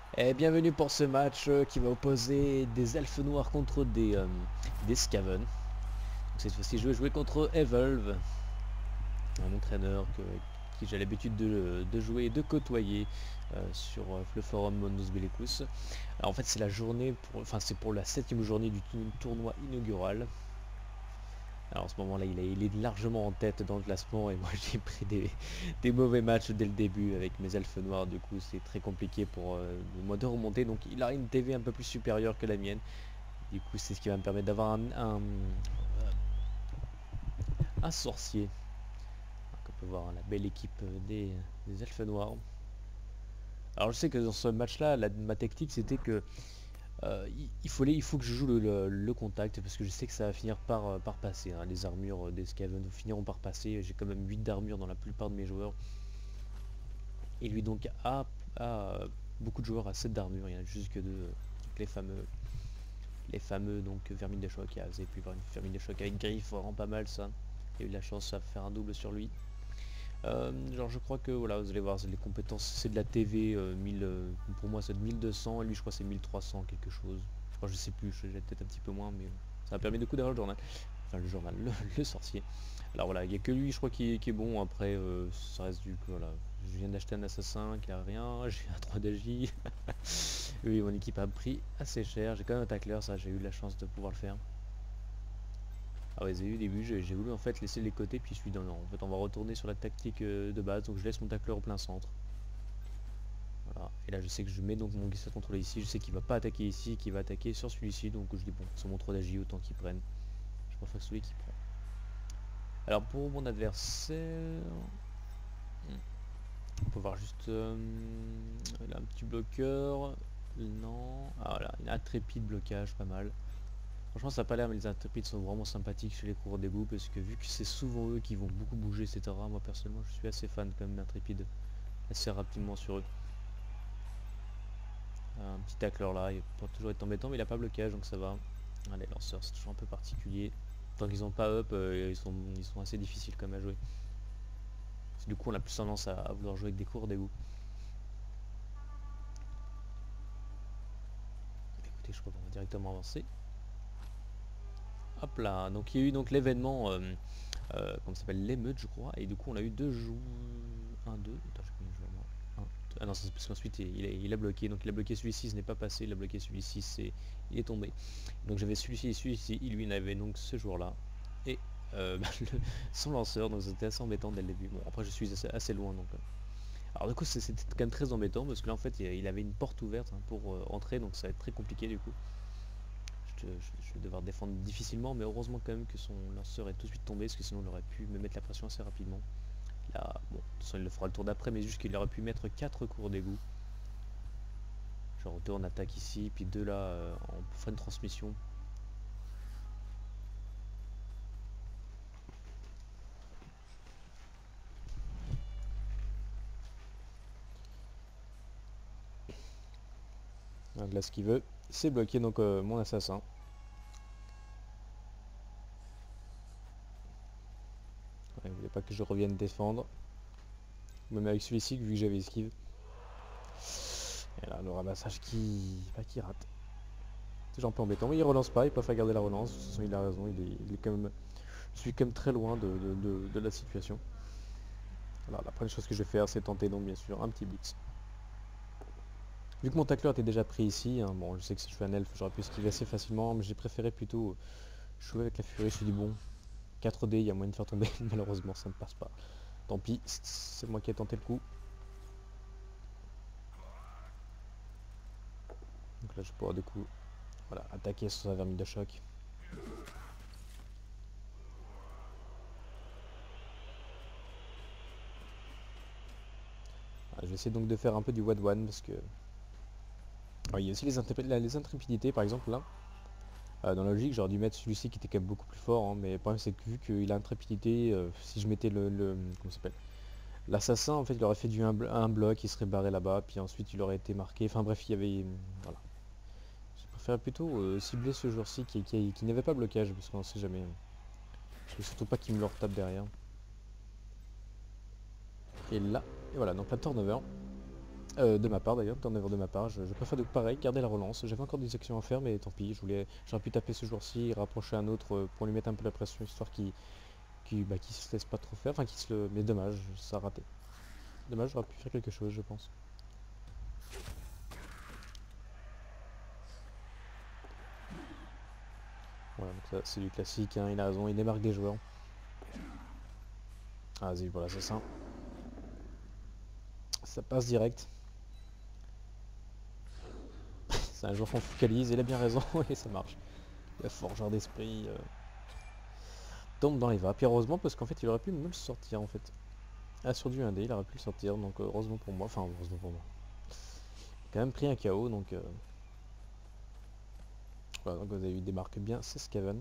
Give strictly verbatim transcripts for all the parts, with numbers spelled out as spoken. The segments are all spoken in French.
Et bienvenue pour ce match euh, qui va opposer des elfes noirs contre des, euh, des Skaven. Donc cette fois-ci je vais jouer contre Evolve, un entraîneur que, qui j'ai l'habitude de, de jouer et de côtoyer euh, sur euh, le forum Mons Bellicus. Alors en fait c'est la journée, pour, enfin c'est pour la septième journée du tournoi inaugural. Alors en ce moment là il est, il est largement en tête dans le classement et moi j'ai pris des, des mauvais matchs dès le début avec mes elfes noirs, du coup c'est très compliqué pour euh, moi de remonter, donc il a une T V un peu plus supérieure que la mienne, du coup c'est ce qui va me permettre d'avoir un, un, un sorcier. Donc, on peut voir la belle équipe des, des elfes noirs. Alors je sais que dans ce match là la, ma tactique c'était que Euh, il, il, faut les, il faut que je joue le, le- le contact parce que je sais que ça va finir par, euh, par passer, hein. Les armures des Skaven finiront par passer. J'ai quand même huit d'armure dans la plupart de mes joueurs. Et lui donc a, a beaucoup de joueurs à sept d'armure. Il y en a juste que deux. Donc les fameux, les fameux donc vermines de choc. Ah, vous avez pu voir une vermine de choc avec griffe, vraiment pas mal ça. Il a eu la chance à faire un double sur lui. Euh, genre je crois que voilà, vous allez voir les compétences, c'est de la T V euh, mille, euh, pour moi c'est de mille deux cents et lui je crois c'est mille trois cents quelque chose. Je crois, je sais plus, j'ai peut-être un petit peu moins, mais ça m'a permis de coup d'avoir le journal. Enfin le journal, le, le sorcier. Alors voilà, il n'y a que lui je crois qui, qui est bon, après euh, ça reste du coup voilà. Je viens d'acheter un assassin qui a rien, j'ai un trois d'A J. Oui, mon équipe a pris assez cher, j'ai quand même un tacleur, ça j'ai eu la chance de pouvoir le faire. Ah ouais, vous avez vu au début, j'ai j'ai voulu en fait laisser les côtés, puis je suis dans non, en fait on va retourner sur la tactique euh, de base, donc je laisse mon tacleur au plein centre. Voilà. Et là je sais que je mets donc mon glissade contrôlé ici, je sais qu'il va pas attaquer ici, qu'il va attaquer sur celui-ci, donc je dis bon, c'est mon trois d'A J, autant qu'il prenne. Je préfère celui qui prend. Alors pour mon adversaire, on peut voir juste euh, il a un petit bloqueur. Non. Ah voilà, il a un trépied de blocage, pas mal. Franchement ça n'a pas l'air, mais les intrépides sont vraiment sympathiques chez les coureurs d'égout parce que vu que c'est souvent eux qui vont beaucoup bouger, et cetera. Moi personnellement je suis assez fan quand même d'intrépides assez rapidement sur eux. Un petit tacleur là, il peut toujours être embêtant, mais il a pas blocage donc ça va. Ah, les lanceurs c'est toujours un peu particulier. Tant qu'ils ont pas up, euh, ils, sont, ils sont assez difficiles quand même à jouer. Du coup on a plus tendance à, à vouloir jouer avec des coureurs d'égout. Écoutez, je crois qu'on va directement avancer. Hop là, donc il y a eu donc l'événement, euh, euh, comment ça s'appelle, l'émeute je crois, et du coup on a eu deux joueurs, un, deux, attends je connais le joueur moi, un, deux. Ah non c'est parce qu'ensuite il, il, il a bloqué, donc il a bloqué celui-ci, ce n'est pas passé, il a bloqué celui-ci, c'est, il est tombé. Donc j'avais celui-ci et celui-ci, il lui il avait donc ce jour là, et euh, bah, le, son lanceur, donc c'était assez embêtant dès le début. Bon après je suis assez, assez loin donc. Euh. Alors du coup c'était quand même très embêtant parce que là en fait il, il avait une porte ouverte hein, pour euh, entrer, donc ça va être très compliqué du coup. Je, je, vais devoir défendre difficilement, mais heureusement quand même que son lanceur est tout de suite tombé, parce que sinon il aurait pu me mettre la pression assez rapidement. Là, bon, de toute façon il le fera le tour d'après, mais juste qu'il aurait pu mettre quatre cours d'égout. Genre deux en attaque ici, puis deux là euh, en fin de transmission. Donc là ce qu'il veut, c'est bloquer donc euh, mon assassin. Ouais, il voulait pas que je revienne défendre. Même avec celui-ci, vu que j'avais esquive. Et là le ramassage qui, bah, qui rate. C'est un peu embêtant, mais il relance pas, il préfère garder la relance. De toute façon il a raison, il est, il est quand même. Je suis quand même très loin de, de, de, de la situation. Alors la première chose que je vais faire c'est tenter donc bien sûr un petit blitz. Vu que mon tacleur était déjà pris ici, hein, bon je sais que si je fais un elfe j'aurais pu esquiver assez facilement, mais j'ai préféré plutôt jouer avec la furie. Je me suis dit bon, quatre dés, il y a moyen de faire tomber, malheureusement ça ne passe pas. Tant pis, c'est moi qui ai tenté le coup. Donc là je pourrais du coup voilà, attaquer sur sa vermine de choc. Voilà, je vais essayer donc de faire un peu du one one parce que... Alors, il y a aussi les, intrép les intrépidités par exemple là. Euh, dans la logique, j'aurais dû mettre celui-ci qui était quand même beaucoup plus fort, hein, mais le problème c'est que vu qu'il a intrépidité, euh, si je mettais le, le comment s'appelle, l'assassin, en fait, il aurait fait du un, un bloc, il serait barré là-bas, puis ensuite il aurait été marqué. Enfin bref, il y avait, voilà. Je préfère plutôt euh, cibler ce jour-ci qui, qui, qui n'avait pas blocage, parce qu'on sait jamais. Je veux surtout pas qu'il me le retape derrière. Et là, et voilà, donc la turnover. Euh, de ma part d'ailleurs, turnover de ma part, je, je préfère de pareil, garder la relance. J'avais encore des actions à faire, mais tant pis, je voulais, j'aurais pu taper ce joueur-ci, rapprocher un autre euh, pour lui mettre un peu la pression, histoire qu'il qui, bah, qui se laisse pas trop faire, enfin qui se le... Mais dommage, ça a raté. Dommage, j'aurais pu faire quelque chose, je pense. Voilà, donc ça c'est du classique, hein, il a raison, il démarque des joueurs. Ah, vas-y, voilà, c'est ça. Ça passe direct. C'est un joueur qu'on focalise, il a bien raison, et ça marche. Le forgeur d'esprit euh, tombe dans les vapes, et heureusement, parce qu'en fait, il aurait pu même le sortir, en fait. Ah, sur du un D, il aurait pu le sortir, donc euh, heureusement pour moi, enfin, heureusement pour moi. Il a quand même pris un K O, donc... Euh... Voilà, donc vous avez eu des marques bien, c'est Skaven.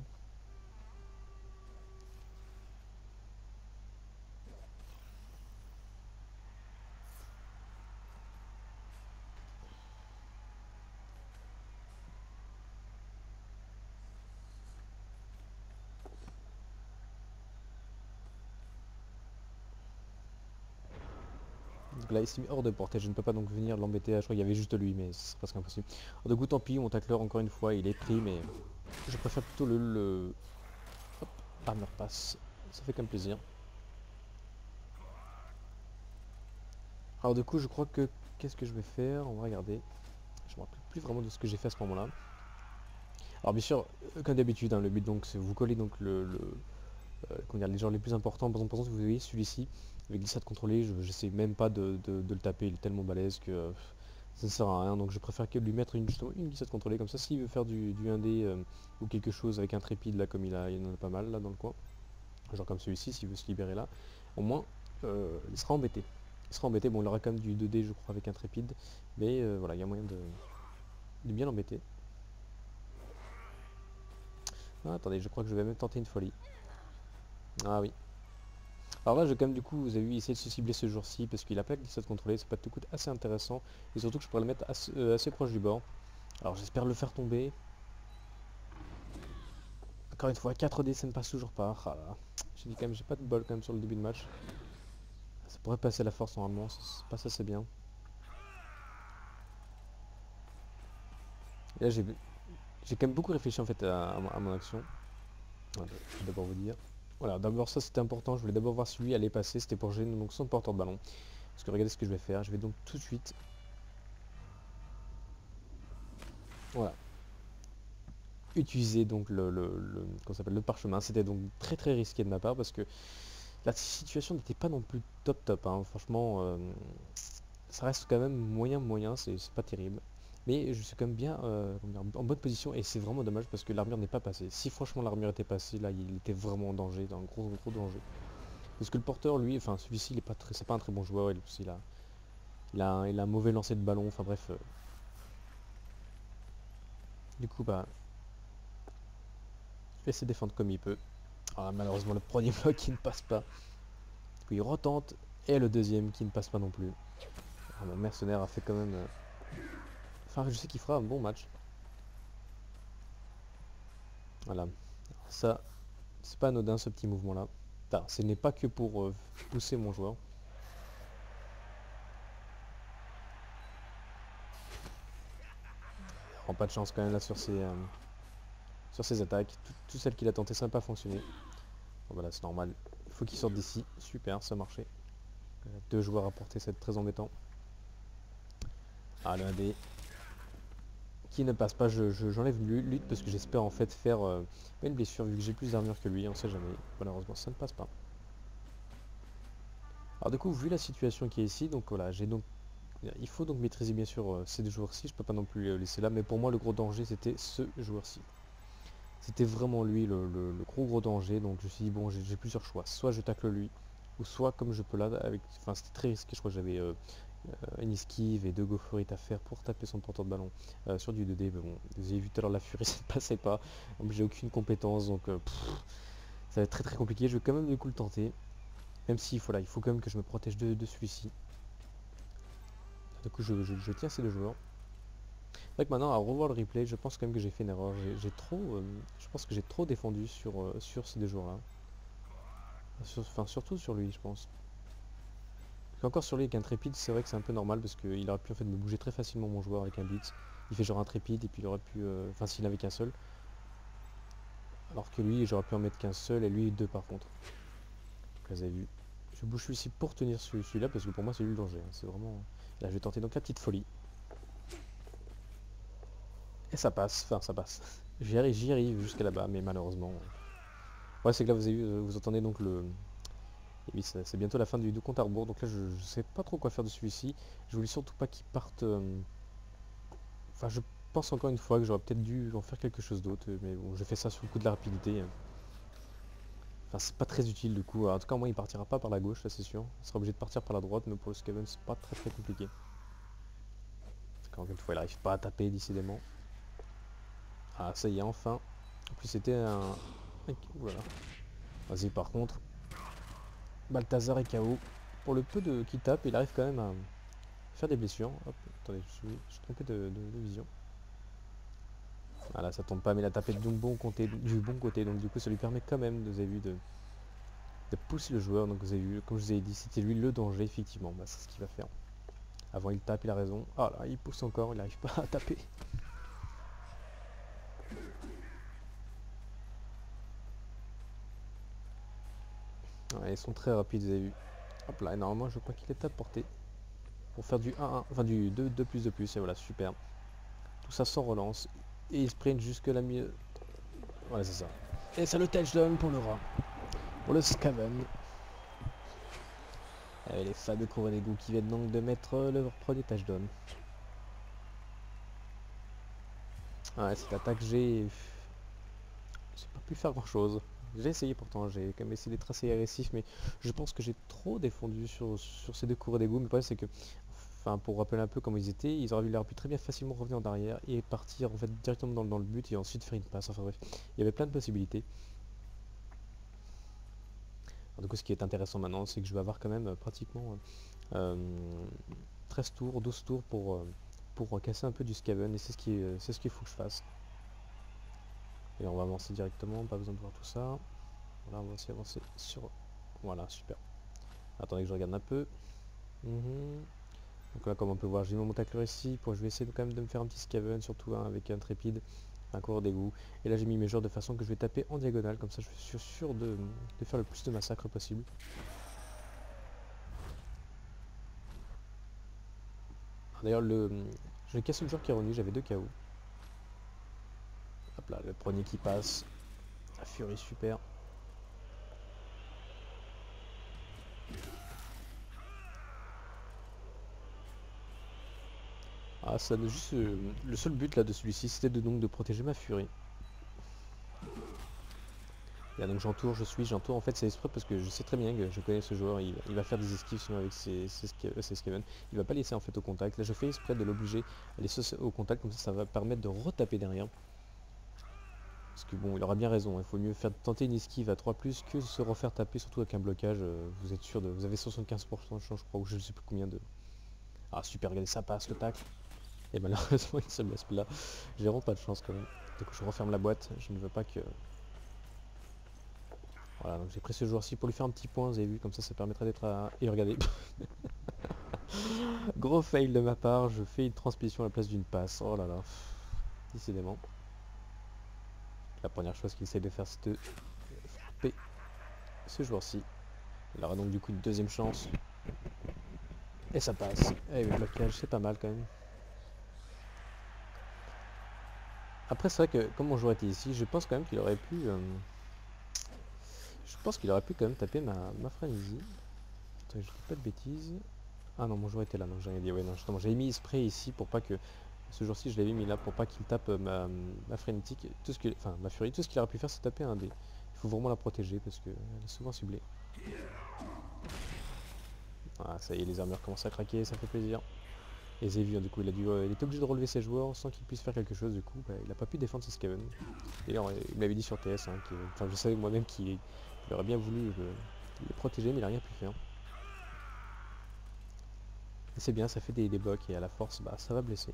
Donc là, il s'est mis hors de portée, je ne peux pas donc venir l'embêter, je crois qu'il y avait juste lui, mais c'est presque impossible. Alors, du coup, tant pis, mon tacleur, encore une fois, il est pris, mais je préfère plutôt le... le... Hop, armure passe, ça fait comme plaisir. Alors du coup, je crois que... Qu'est-ce que je vais faire? On va regarder. Je me rappelle plus vraiment de ce que j'ai fait à ce moment-là. Alors bien sûr, euh, comme d'habitude, hein, le but donc c'est vous coller donc le, le euh, comment dire, les genres les plus importants. Par exemple, par exemple, vous voyez celui-ci avec glissade contrôlée, je j'essaie même pas de, de- de le taper, il est tellement balèze que euh, ça ne sert à rien. Donc je préfère que lui mettre une, justement une glissade contrôlée comme ça. S'il veut faire du, du un D euh, ou quelque chose avec un trépide là, comme il a, il en a pas mal là dans le coin, genre comme celui-ci, s'il veut se libérer là, au moins euh, il sera embêté. Il sera embêté. Bon, il aura quand même du deux D, je crois, avec un trépide, mais euh, voilà, il y a moyen de, de bien l'embêter. Ah, attendez, je crois que je vais même tenter une folie. Ah oui. Alors là, je vais quand même, du coup, vous avez vu, essayer de se cibler ce jour-ci, parce qu'il a pas de glissade contrôlée, ça peut être coûte assez intéressant, et surtout que je pourrais le mettre assez, euh, assez proche du bord. Alors j'espère le faire tomber. Encore une fois, quatre D, ça ne passe toujours pas. Ah là. J'ai dit quand même, j'ai pas de bol quand même sur le début de match. Ça pourrait passer à la force normalement, ça se passe assez bien. Et là, j'ai j'ai quand même beaucoup réfléchi en fait à, à mon à mon action. Voilà, je vais d'abord vous dire. Voilà, d'abord ça c'était important, je voulais d'abord voir si lui allait passer, c'était pour gêner donc son porteur de ballon. Parce que regardez ce que je vais faire, je vais donc tout de suite, voilà, utiliser donc le, le, le, comment ça s'appelle, le parchemin. C'était donc très très risqué de ma part parce que la situation n'était pas non plus top top, hein. Franchement, euh, ça reste quand même moyen moyen, c'est c'est pas terrible. Mais je suis quand même bien euh, comment dire, en bonne position et c'est vraiment dommage parce que l'armure n'est pas passée. Si franchement l'armure était passée, là il était vraiment en danger, dans un gros gros danger. Parce que le porteur, lui, enfin celui-ci, il est pas très, c'est pas un très bon joueur, il, il a, il a, un, il a un mauvais lancer de ballon, enfin bref. euh, du coup, bah, il essaie de défendre comme il peut. Ah, malheureusement, le premier bloc qui ne passe pas. Du coup, il retente et le deuxième qui ne passe pas non plus. Ah, mon mercenaire a fait quand même. euh, Enfin, je sais qu'il fera un bon match. Voilà. Ça, c'est pas anodin ce petit mouvement-là. Enfin, ce n'est pas que pour euh, pousser mon joueur. Il prend pas de chance quand même là sur ses, euh, sur ses attaques. Tout- Toutes celles qu'il a tentées, ça n'a pas fonctionné. Bon, voilà, c'est normal. Il faut qu'il sorte d'ici. Super, ça a marché. Euh, Deux joueurs à porter, c'est très embêtant. Ah, l'un des qui ne passe pas, je, je- j'enlève lu- lutte parce que j'espère en fait faire euh, pas une blessure vu que j'ai plus d'armure que lui, on sait jamais. Malheureusement, ça ne passe pas. Alors du coup, vu la situation qui est ici, donc voilà, j'ai donc il faut donc maîtriser bien sûr euh, ces deux joueurs-ci, je peux pas non plus les laisser là, mais pour moi le gros danger c'était ce joueur-ci. C'était vraiment lui le, le- le gros gros danger, donc je me suis dit bon j'ai j'ai plusieurs choix, soit je tacle lui, ou soit comme je peux là, avec. Enfin c'était très risqué, je crois que j'avais euh, euh, une esquive et deux go for it à faire pour taper son porteur de ballon euh, sur du deux D, mais bon, vous avez vu tout à l'heure la furie ça ne passait pas, en plus j'ai aucune compétence donc euh, pff, ça va être très très compliqué, je vais quand même du coup le tenter, même s'il faut là, il faut quand même que je me protège de, de celui-ci. Du coup je, je- je tiens ces deux joueurs. C'est vrai que maintenant à revoir le replay, je pense quand même que j'ai fait une erreur, j'ai j'ai trop, euh, je pense que j'ai trop défendu sur, euh, sur ces deux joueurs là, sur, enfin surtout sur lui je pense. suis encore sur lui avec un trépide, c'est vrai que c'est un peu normal parce qu'il aurait pu en fait me bouger très facilement mon joueur avec un blitz. Il fait genre un trépide et puis il aurait pu... euh, Enfin s'il n'avait qu'un seul. Alors que lui j'aurais pu en mettre qu'un seul et lui deux par contre. Donc là vous avez vu. Je bouge celui-ci pour tenir celui-là parce que pour moi c'est lui le danger. Hein. C'est vraiment... Là je vais tenter donc la petite folie. Et ça passe, enfin ça passe. J'y arrive, j'y arrive jusqu'à là-bas mais malheureusement... Ouais c'est que là vous avez vu, vous entendez donc le... Et oui, c'est bientôt la fin du, du compte à rebours, donc là je, je sais pas trop quoi faire de celui-ci. Je voulais surtout pas qu'il parte... euh, Enfin je pense encore une fois que j'aurais peut-être dû en faire quelque chose d'autre, mais bon, j'ai fait ça sur le coup de la rapidité. Enfin c'est pas très utile du coup, en tout cas moi il partira pas par la gauche, là c'est sûr. Il sera obligé de partir par la droite, mais pour le Skaven c'est pas très très compliqué. Parce qu'encore une fois il arrive pas à taper décidément. Ah ça y est enfin. En plus c'était un... Voilà. Vas-y par contre. Balthazar est K O. Pour le peu de qu'il tape, il arrive quand même à faire des blessures. Hop, attendez, je suis, je suis trompé de, de, de vision. Voilà, ça tombe pas, mais il a tapé du bon côté, du bon côté, donc du coup ça lui permet quand même, vous avez vu, de, de pousser le joueur. Donc vous avez vu, comme je vous ai dit, c'était lui le danger, effectivement, bah, c'est ce qu'il va faire. Avant il tape, il a raison. Ah là, il pousse encore, il n'arrive pas à taper. Ouais, ils sont très rapides, vous avez vu. Hop là, et normalement je crois qu'il est à portée. Pour faire du un un, enfin du deux deux plus de plus, et voilà, super. Tout ça sans relance. Et il sprint jusque la mieux. Voilà, c'est ça. Et c'est le touchdown pour le rat. Pour le Skaven. Avec les fameux coureurs d'égout qui viennent donc de mettre leur premier touchdown. Ouais, cette attaque, j'ai... J'ai pas pu faire grand chose. J'ai essayé pourtant, j'ai quand même essayé d'être assez agressif, mais je pense que j'ai trop défendu sur, sur ces deux coureurs d'égout. Mais le problème c'est que, enfin pour rappeler un peu comment ils étaient, ils auraient pu très bien facilement revenir en arrière et partir en fait directement dans, dans le but et ensuite faire une passe. Enfin bref, il y avait plein de possibilités. Alors, du coup ce qui est intéressant maintenant, c'est que je vais avoir quand même euh, pratiquement euh, treize tours, douze tours pour, euh, pour casser un peu du Skaven, et c'est ce qui c'est ce qu'il faut que je fasse. Et on va avancer directement, pas besoin de voir tout ça. Voilà, on va aussi avancer sur... Voilà, super. Attendez que je regarde un peu. Mmh. Donc là, comme on peut voir, j'ai mis mon tacleur ici. Pour, je vais essayer de, quand même de me faire un petit Skaven, surtout hein, avec un trépide, un coureur d'égout. Et là, j'ai mis mes joueurs de façon que je vais taper en diagonale. Comme ça, je suis sûr de, de faire le plus de massacres possible. D'ailleurs, le j'ai cassé le joueur qui est revenu, j'avais deux K O. Hop là, le premier qui passe. La furie, super. Ah, ça juste euh, le seul but là de celui-ci, c'était de donc de protéger ma furie. Et là, donc j'entoure, je suis, j'entoure. En fait, c'est exprès parce que je sais très bien que je connais ce joueur. Il, il va faire des esquives sinon avec ses, ses, ses Skaven. Il va pas laisser en fait au contact. Là, je fais exprès de l'obliger à laisser au contact, comme ça, ça va permettre de retaper derrière. Parce que bon, il aura bien raison. Il faut mieux faire tenter une esquive à trois plus que se refaire taper, surtout avec un blocage. Euh, vous êtes sûr de, vous avez soixante-quinze pour cent de chance, je crois, ou je ne sais plus combien de. Ah super, regardez, ça passe le tacle. Et malheureusement, il se blesse là. J'ai vraiment pas de chance quand même. Donc je referme la boîte. Je ne veux pas que. Voilà, donc j'ai pris ce joueur-ci pour lui faire un petit point, vous avez vu, comme ça ça permettrait d'être à... Et regardez, gros fail de ma part, je fais une transmission à la place d'une passe, oh là là, décidément. La première chose qu'il essaie de faire c'est de frapper ce joueur-ci. Il aura donc du coup une deuxième chance. Et ça passe. Et le blocage, c'est pas mal quand même. Après c'est vrai que comme mon joueur était ici, je pense quand même qu'il aurait pu... Euh... Je pense qu'il aurait pu quand même taper ma, ma frénésie. Attends, je dis pas de bêtises. Ah non, mon joueur était là, non, j'ai rien dit. Ouais, non, justement, j'avais mis spray ici pour pas que. Ce jour-ci, je l'avais mis là pour pas qu'il tape ma, ma frénétique. Tout ce que, enfin, ma furie. Tout ce qu'il aurait pu faire, c'est taper un dé. Il faut vraiment la protéger parce qu'elle est souvent ciblée. Ah, ça y est, les armures commencent à craquer, ça fait plaisir. Et Zévi, du coup, il a dû, euh, il était obligé de relever ses joueurs sans qu'il puisse faire quelque chose. Du coup, bah, il a pas pu défendre ses Skaven. D'ailleurs, il m'avait dit sur T S, hein, que, enfin, je savais moi-même qu'il aurait bien voulu le, les protéger, mais il a rien pu faire. Et c'est bien, ça fait des, des blocs et à la force, bah, ça va blesser.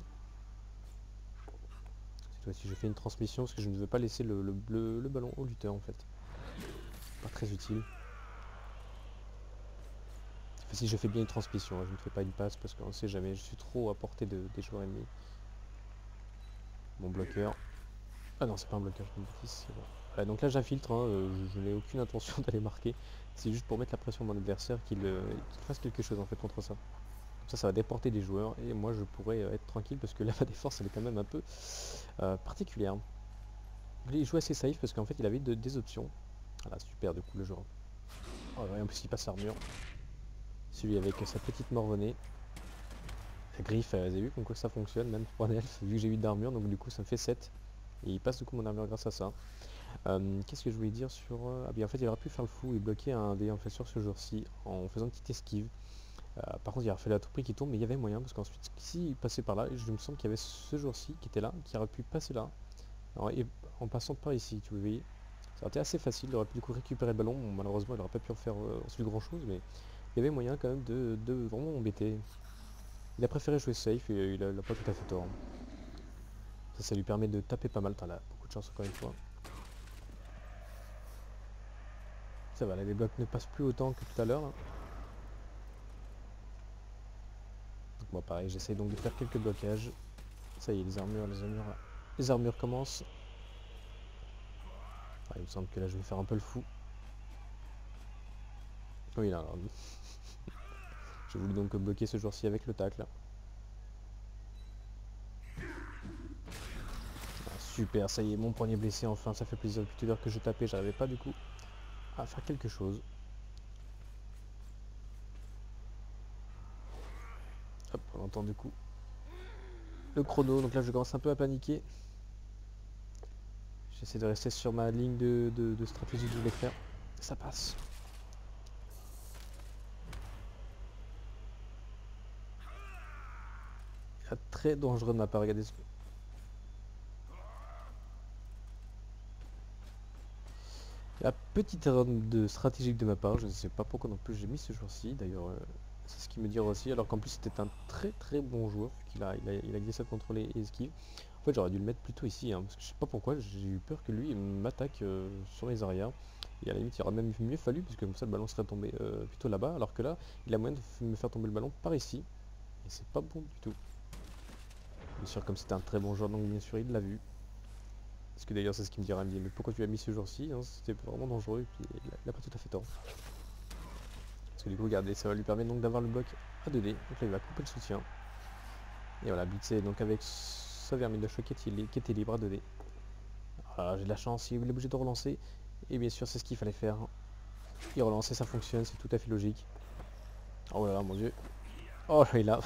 Cette fois-ci, je fais une transmission parce que je ne veux pas laisser le, le, le, le ballon au lutteur en fait. Pas très utile. Enfin, si je fais bien une transmission, hein, je ne fais pas une passe parce qu'on ne sait jamais, je suis trop à portée de, des joueurs ennemis. Mon bloqueur. Ah non, c'est pas un bloqueur, je me dis, c'est bon. Voilà, donc là j'infiltre, hein, euh, je, je n'ai aucune intention d'aller marquer. C'est juste pour mettre la pression à mon adversaire qu'il euh, qu'il fasse quelque chose en fait contre ça. Comme ça, ça va déporter des joueurs et moi je pourrais euh, être tranquille parce que là ma défense elle est quand même un peu euh, particulière. Il jouait assez safe parce qu'en fait il avait de- des options. Voilà, super du coup le joueur. Oh, ouais, en plus il passe l'armure. Celui avec sa petite morvonnée. La griffe, euh, vous avez vu comme quoi ça fonctionne, même pour un elfe, vu que j'ai eu d'armure, donc du coup ça me fait sept. Et il passe du coup mon armure grâce à ça. Euh, Qu'est-ce que je voulais dire sur... euh, Ah bien en fait il aurait pu faire le fou et bloquer un dé en fait sur ce jour-ci en faisant une petite esquive. Euh, par contre il aurait fallu à tout prix qu'il tombe, mais il y avait moyen parce qu'ensuite s'il passait par là, je me semble qu'il y avait ce jour-ci qui était là, qui aurait pu passer là. Alors, et en passant par ici, tu vois, ça aurait été assez facile, il aurait pu du coup récupérer le ballon. Bon, malheureusement il n'aurait pas pu en faire euh, ensuite grand chose, mais il y avait moyen quand même de, de vraiment embêter. Il a préféré jouer safe et il a, il a pas tout à fait tort. Ça, ça lui permet de taper pas mal. T'as là, beaucoup de chance encore une fois. Ça va, là les blocs ne passent plus autant que tout à l'heure. Donc moi pareil, j'essaye donc de faire quelques blocages. Ça y est, les armures, les armures, les armures commencent. Ah, il me semble que là je vais faire un peu le fou. Oui là, alors, j'ai voulu donc bloquer ce joueur-ci avec le tacle. Ah, super, ça y est, mon poignet blessé enfin, ça fait plaisir depuis tout à l'heure que je tapais, j'arrivais pas du coup à faire quelque chose. Hop, on entend du coup le chrono, donc là je commence un peu à paniquer. J'essaie de rester sur ma ligne de, de, de stratégie que je voulais faire. Ça passe. Très dangereux de ma part, regardez. La petite erreur de stratégique de ma part, je ne sais pas pourquoi non plus j'ai mis ce jour-ci, d'ailleurs euh, c'est ce qu'il me dit aussi, alors qu'en plus c'était un très très bon joueur, qu'il a, il a, il a glissade contrôlé et esquive. En fait j'aurais dû le mettre plutôt ici, hein, parce que je sais pas pourquoi, j'ai eu peur que lui m'attaque euh, sur les arrières. Et à la limite il aurait même mieux fallu, puisque comme ça le ballon serait tombé euh, plutôt là-bas, alors que là il a moyen de me faire tomber le ballon par ici, et c'est pas bon du tout. Bien sûr comme c'était un très bon joueur, donc bien sûr il l'a vu. Parce que d'ailleurs c'est ce qu'il me dira, il me dit mais pourquoi tu l'as mis ce jour-ci, hein, c'était vraiment dangereux, et puis il a, il a pas tout à fait tort. Parce que du coup regardez, ça va lui permettre donc d'avoir le bloc à deux dés, donc là il va couper le soutien. Et voilà, Blitzer donc avec sa vermine de choc qui était, qui était libre à deux dés. Voilà, j'ai de la chance, il est obligé de relancer, et bien sûr c'est ce qu'il fallait faire. Il relance et ça fonctionne, c'est tout à fait logique. Oh là là mon dieu. Oh là il a...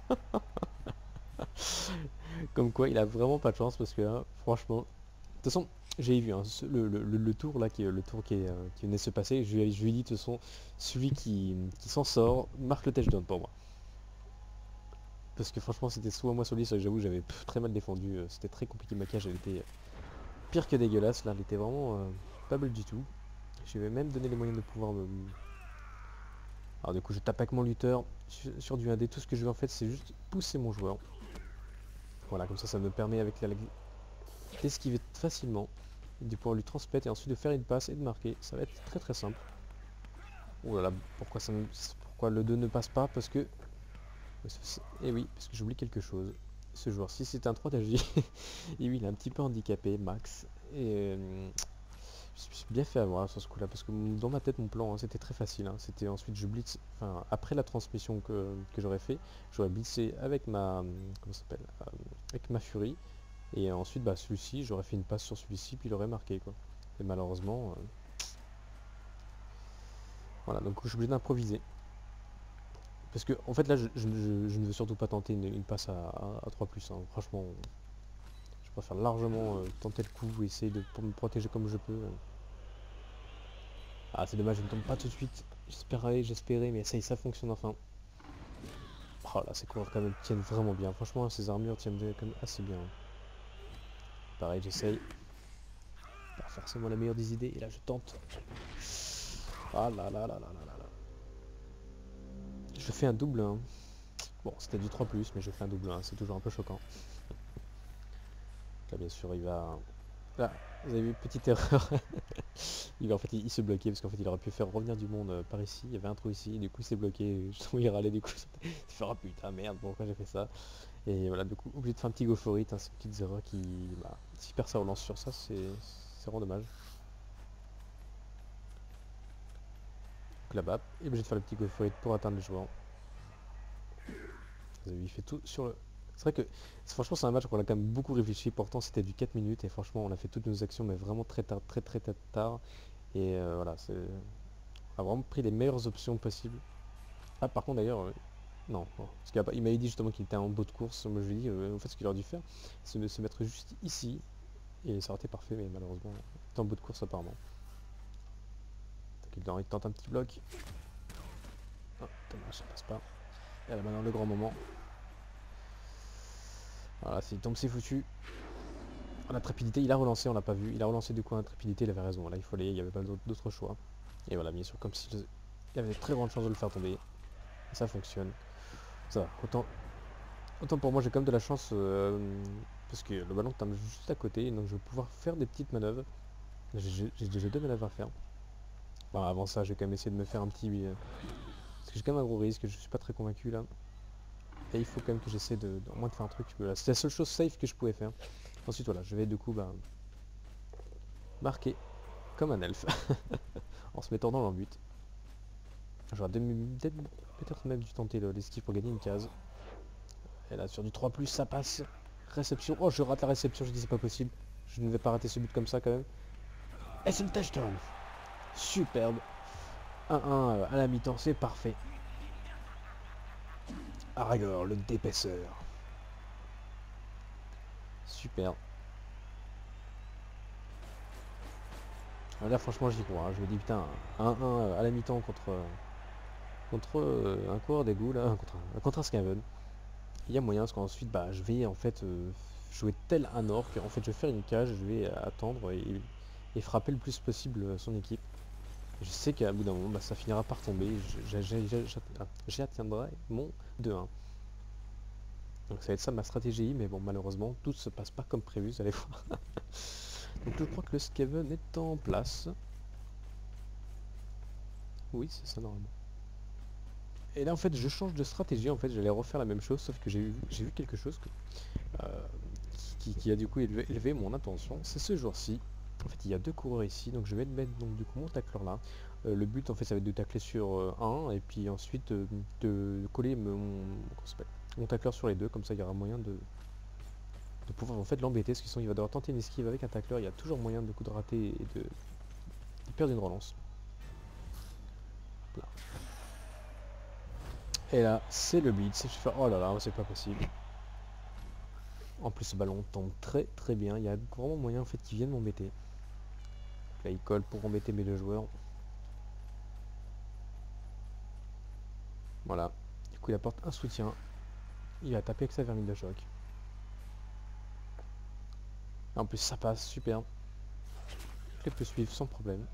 Comme quoi il a vraiment pas de chance parce que hein, franchement... De toute façon, j'ai vu hein, ce- le, le- le tour là, qui, le tour qui, est, euh, qui venait de se passer, je, lui ai- je lui ai dit de toute façon, celui qui, qui s'en sort marque le touchdown pour moi. Parce que franchement c'était soit moi soit lui, soit j'avoue j'avais pff, très mal défendu, euh, c'était très compliqué, ma cage elle était pire que dégueulasse, là elle était vraiment euh, pas belle du tout. Je lui ai même donné les moyens de pouvoir me... Alors du coup je tape avec mon lutteur sur, sur du un dé, tout ce que je veux en fait c'est juste pousser mon joueur. Voilà, comme ça ça me permet avec la d'esquiver facilement, de pouvoir lui transmettre et ensuite de faire une passe et de marquer, ça va être très très simple. Oh là là, pourquoi, ça me... pourquoi le deux ne passe pas? Parce que... Et oui, parce que j'oublie quelque chose. Ce joueur, si c'est un trois d'A J, et oui, il est un petit peu handicapé, Max. Et euh, je me suis bien fait avoir sur ce coup-là, parce que dans ma tête, mon plan, hein, c'était très facile. Hein. C'était ensuite, je blitz, enfin, après la transmission que, que j'aurais fait, j'aurais blitzé avec ma... Comment ça s'appelle euh, Avec ma furie. Et ensuite, bah, celui-ci, j'aurais fait une passe sur celui-ci, puis il aurait marqué, quoi. Et malheureusement... Euh, voilà, donc je suis obligé d'improviser. Parce que en fait là je, je- je- je ne veux surtout pas tenter une, une passe à, à- à trois plus, hein. Franchement je préfère largement euh, tenter le coup, essayer de pour me protéger comme je peux. euh. Ah c'est dommage, je ne tombe pas tout de suite. J'espérais, j'espérais, mais ça y est, ça fonctionne enfin. Oh là, ces coureurs quand même tiennent vraiment bien. Franchement ces armures tiennent quand même assez bien. Pareil j'essaye. Pas forcément la meilleure des idées, et là je tente. Ah là là là là là là là. Je fais un double un. Bon c'était du trois plus, mais je fais un double un, c'est toujours un peu choquant. Là bien sûr il va... Là, vous avez vu, petite erreur. il, en fait, il, il se bloquait parce qu'en fait, il aurait pu faire revenir du monde euh, par ici. Il y avait un trou ici, du coup, il s'est bloqué. Je il râlait, du coup, il se fait, oh putain, merde, pourquoi j'ai fait ça? Et voilà, du coup, obligé de faire un petit go for it, hein, ces petites erreurs qui. Bah, si personne relance sur ça, c'est vraiment dommage. Donc là-bas, et obligé de faire le petit go for it pour atteindre le joueur. Vous avez vu, il fait tout sur le. C'est vrai que franchement c'est un match qu'on a quand même beaucoup réfléchi, pourtant c'était du quatre minutes et franchement on a fait toutes nos actions mais vraiment très tard, très très très tard. Et euh, voilà, c'est. On a vraiment pris les meilleures options possibles. Ah par contre d'ailleurs, euh, non, non, parce qu'il a pas- il m'avait dit justement qu'il était en bout de course, moi je lui ai dit euh, en fait ce qu'il aurait dû faire, c'est de se mettre juste ici, et ça aurait été parfait mais malheureusement il était en bout de course apparemment. Donc il, il tente un petit bloc. Oh, dommage, ça passe pas. Et là maintenant le grand moment. Voilà, s'il tombe c'est foutu. En intrépidité, il a relancé, on l'a pas vu. Il a relancé du coup en intrépidité, il avait raison. Là, il fallait, il n'y avait pas d'autre choix. Et voilà, bien sûr, comme s'il il avait de très grandes chances de le faire tomber. Et ça fonctionne. Ça va. Autant, autant pour moi, j'ai quand même de la chance euh, parce que le ballon tombe juste à côté, donc je vais pouvoir faire des petites manœuvres. J'ai déjà deux manœuvres à faire. Bon, avant ça, je vais quand même essayer de me faire un petit. Euh, parce que j'ai quand même un gros risque, je suis pas très convaincu là. Et il faut quand même que j'essaie de, de, au moins de faire un truc. C'est la seule chose safe que je pouvais faire. Ensuite, voilà, je vais du coup bah, marquer comme un elfe en se mettant dans l'embut. J'aurais peut-être même dû tenter l'esquive pour gagner une case. Et là, sur du trois plus, ça passe. Réception. Oh, je rate la réception, je dis c'est pas possible. Je ne vais pas rater ce but comme ça quand même. Et c'est le touchdown. Superbe. un un à la mi-temps, c'est parfait. Aragorn, le dépaisseur. Super. Là, franchement, j'y crois. Hein. Je me dis, putain, un un à la mi-temps contre, contre euh, un coureur d'égout, là, contre, contre un Skaven. Il y a moyen, parce qu'ensuite, bah, je vais en fait euh, jouer tel un orc. En fait, je vais faire une cage, je vais attendre et, et frapper le plus possible son équipe. Je sais qu'à bout d'un moment, bah, ça finira par tomber. J'atteindrai mon deux un. Donc ça va être ça ma stratégie, mais bon, malheureusement, tout se passe pas comme prévu, vous allez voir. Donc je crois que le Skaven est en place. Oui, c'est ça normalement. Et là, en fait, je change de stratégie. En fait, j'allais refaire la même chose, sauf que j'ai vu, j'ai vu quelque chose que, euh, qui, qui a du coup élevé, élevé mon attention. C'est ce jour-ci. En fait, il y a deux coureurs ici, donc je vais mettre donc du coup mon tacleur là. Euh, le but, en fait, ça va être de tacler sur euh, un, et puis ensuite euh, de coller mon, mon tacleur sur les deux, comme ça, il y aura moyen de, de pouvoir en fait l'embêter, parce que sinon, il va devoir tenter une esquive avec un tacleur. Il y a toujours moyen de coup de rater et de, de perdre une relance. Là. Et là, c'est le blitz. Je fais, oh là là, c'est pas possible. En plus, ce ballon tombe très très bien. Il y a vraiment moyen en fait qu'ils viennent m'embêter. Là, il colle pour embêter mes deux joueurs. Voilà. Du coup, il apporte un soutien. Il a tapé avec sa vermine de choc. Et en plus, ça passe, super. Je les peux suivre sans problème.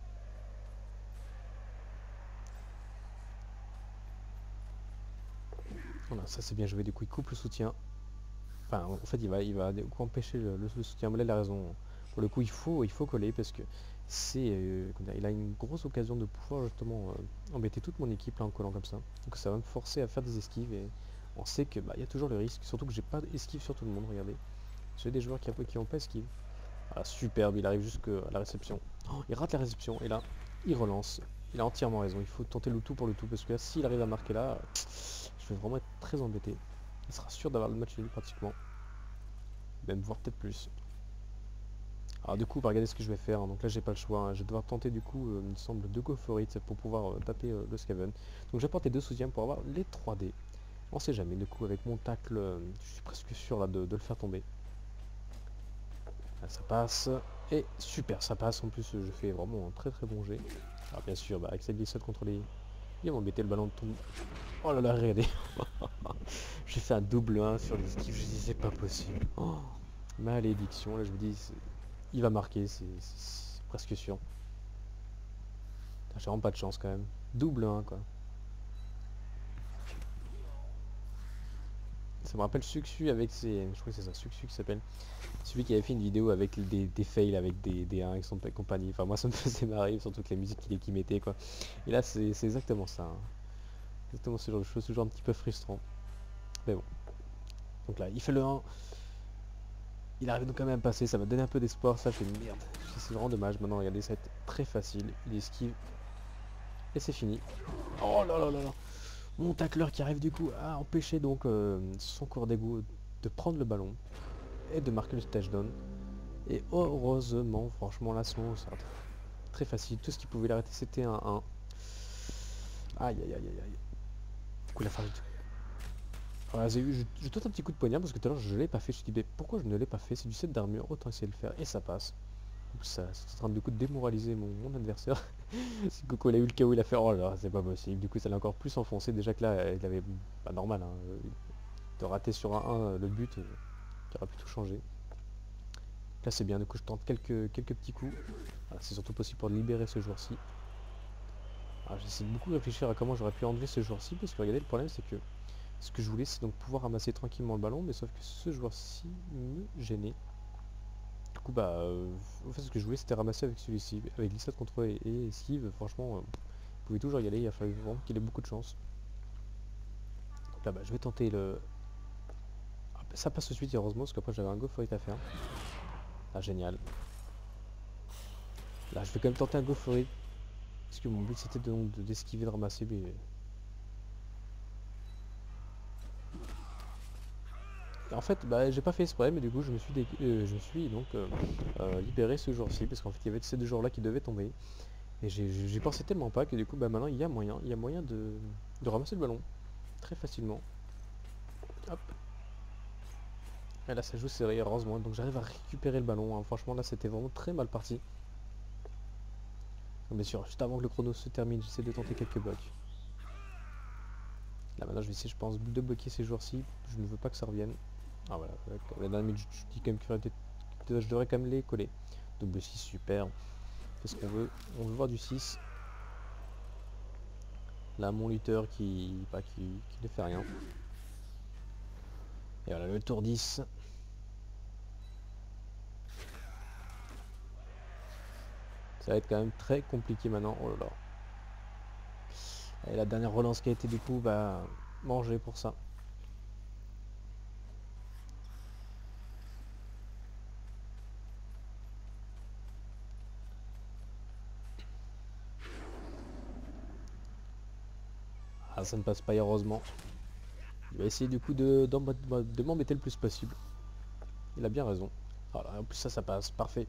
Voilà, ça c'est bien joué. Du coup, il coupe le soutien. Enfin, en fait, il va, il va du coup empêcher le, le, le soutien. Mais là, il a raison. Pour le coup, il faut, il faut coller parce que c'est, euh, il a une grosse occasion de pouvoir justement euh, embêter toute mon équipe là en collant comme ça. Donc ça va me forcer à faire des esquives et on sait que bah, il y a toujours le risque. Surtout que j'ai pas d'esquive sur tout le monde. Regardez, j'ai des joueurs qui, qui ont pas esquive. Voilà, superbe. Il arrive jusqu'à la réception. Oh, il rate la réception et là, il relance. Il a entièrement raison. Il faut tenter le tout pour le tout parce que là, s'il arrive à marquer là, je vais vraiment être très embêté. Il sera sûr d'avoir le match nul pratiquement. Même voire peut-être plus. Alors du coup, bah, regardez ce que je vais faire. Donc là, j'ai pas le choix. Hein. Je vais devoir tenter du coup, euh, il me semble, deux go for it pour pouvoir euh, taper euh, le Skaven. Donc j'apporte les deux soutiens pour avoir les trois D. On sait jamais. Du coup, avec mon tacle, euh, je suis presque sûr là de, de le faire tomber. Là, ça passe. Et super, ça passe. En plus, je fais vraiment un très très bon jet. Alors bien sûr, bah, avec cette glissade contre les... Il va m'embêter, le ballon tombe. Oh là là, regardez. J'ai fait un double un sur les esquives. Je dis, c'est pas possible. Oh, malédiction. Là, je me dis, il va marquer, c'est presque sûr. J'ai vraiment pas de chance quand même. Double un quoi. Ça me rappelle Suxu avec ses... Je crois que c'est ça, Suxu qui s'appelle. Celui qui avait fait une vidéo avec des, des fails avec des, des un et son compagnie. Enfin moi ça me faisait marrer, surtout que la musique qu'il qu'il mettait quoi. Et là c'est exactement ça. Hein. Exactement ce genre de choses, toujours un petit peu frustrant. Mais bon. Donc là, il fait le un. Il arrive donc quand même à passer, ça va donner un peu d'espoir, ça fait une merde. C'est vraiment dommage. Maintenant regardez, ça va être très facile. Il esquive. Et c'est fini. Oh là là là là. Mon tacleur qui arrive du coup à empêcher donc euh, son cours d'égout de prendre le ballon et de marquer le touchdown. Et heureusement, franchement, là, sinon, ça très facile. Tout ce qui pouvait l'arrêter, c'était un un. Aïe, aïe, aïe, aïe, aïe. Du coup, la fin du tout. Voilà, j'ai eu, je, je tente un petit coup de poignard parce que tout à l'heure, je l'ai pas fait. Je me suis dit, mais pourquoi je ne l'ai pas fait? C'est du set d'armure, autant essayer de le faire. Et ça passe. Donc ça, c'est en train de, du coup, de démoraliser mon, mon adversaire. Si Coco, il a eu le K O, il a fait, oh là, c'est pas possible. Du coup, ça l'a encore plus enfoncé. Déjà que là, il avait, pas normal, hein, de rater sur un un le but, euh, qui aurait pu tout changer. Là c'est bien, du coup je tente quelques, quelques petits coups. Voilà, c'est surtout possible pour libérer ce joueur-ci. J'essaie de beaucoup réfléchir à comment j'aurais pu enlever ce joueur-ci, parce que regardez, le problème c'est que ce que je voulais c'est donc pouvoir ramasser tranquillement le ballon, mais sauf que ce joueur-ci me gênait. Du coup bah, euh, en fait ce que je voulais c'était ramasser avec celui-ci, avec glissade contre et, et esquive, franchement, euh, vous pouvez toujours y aller, il a fallu vraiment qu'il ait beaucoup de chance. Donc là bah je vais tenter le... Ah, bah, ça passe tout de suite heureusement, parce qu'après j'avais un go for it à faire. Ah génial. Là je vais quand même tenter un go for it. Parce que mon but c'était donc d'esquiver, de, de ramasser, mais... Et en fait, bah, j'ai pas fait exprès, mais du coup je me suis, dé... euh, je me suis donc euh, euh, libéré ce jour-ci, parce qu'en fait il y avait ces deux jours-là qui devaient tomber. Et j'ai pensé tellement pas que du coup bah maintenant il y a moyen, il y a moyen de, de ramasser le ballon très facilement. Hop. Et là ça joue serré, heureusement, donc j'arrive à récupérer le ballon. Hein. Franchement là c'était vraiment très mal parti. Donc, bien sûr, juste avant que le chrono se termine, j'essaie de tenter quelques blocs. Là maintenant je vais essayer, je pense, de bloquer ces joueurs-ci. Je ne veux pas que ça revienne. Ah voilà, la dernière minute, je, je dis quand même que je devrais quand même les coller. Double six, super. Qu'est-ce qu'on veut? On veut voir du six. Là, mon lutteur qui, bah, qui, qui ne fait rien. Et voilà, le tour dix. Ça va être quand même très compliqué maintenant. Oh là là. Et la dernière relance qui a été du coup, bah, mangée pour ça. Ah, ça ne passe pas heureusement. Il va essayer du coup de, de m'embêter le plus possible. Il a bien raison. Voilà, en plus ça, ça passe. Parfait.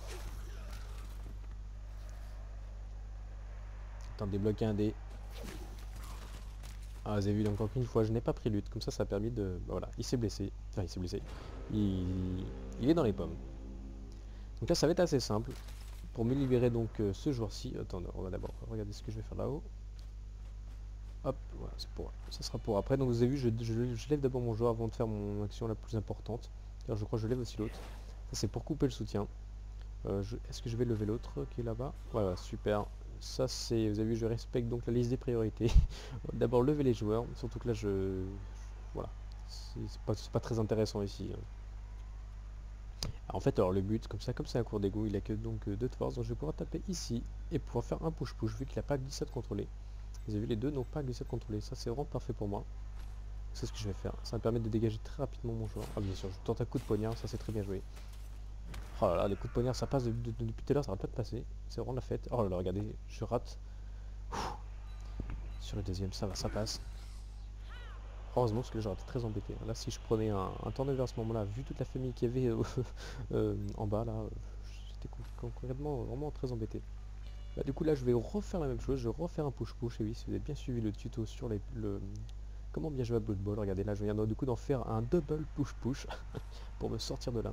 Attends, débloquer un dé. Ah, vous avez vu, donc encore une fois, je n'ai pas pris lutte. Comme ça, ça a permis de... Bah, voilà, il s'est blessé. Enfin, il s'est blessé. Il... il est dans les pommes. Donc là, ça va être assez simple. Pour me libérer donc euh, ce joueur-ci. Attends, on va d'abord regarder ce que je vais faire là-haut. Hop, voilà, c'est pour... ça sera pour après. Donc vous avez vu, je, je, je lève d'abord mon joueur avant de faire mon action la plus importante. Alors je crois que je lève aussi l'autre. Ça c'est pour couper le soutien. Euh, Est-ce que je vais lever l'autre qui est là-bas? Voilà, super. Ça c'est, vous avez vu, je respecte donc la liste des priorités. D'abord lever les joueurs, surtout que là je... je voilà, c'est pas, pas très intéressant ici. En fait, alors le but, comme ça, comme c'est un cours d'égo, il a que donc deux de force, donc je vais pouvoir taper ici et pouvoir faire un push-push vu qu'il n'a pas glissade contrôlée. Vous avez vu, les deux n'ont pas glissade contrôlée, ça c'est vraiment parfait pour moi. C'est ce que je vais faire, ça va me permettre de dégager très rapidement mon joueur. Ah bien sûr, je tente un coup de poignard, ça c'est très bien joué. Oh là là, les coups de poignard ça passe de, de, de, depuis tout à l'heure, ça va pas de passer, c'est vraiment la fête. Oh là là, regardez, je rate. Ouh. Sur le deuxième, ça va, ça passe. Heureusement parce que là j'aurais été très embêté. Là si je prenais un, un turnover à ce moment là, vu toute la famille qu'il y avait euh, euh, en bas là, j'étais concrètement vraiment très embêté. Bah, du coup là je vais refaire la même chose, je vais refaire un push-push. Et oui, si vous avez bien suivi le tuto sur les, le comment bien jouer à Blood Bowl, regardez là je viens du coup d'en faire un double push-push pour me sortir de là.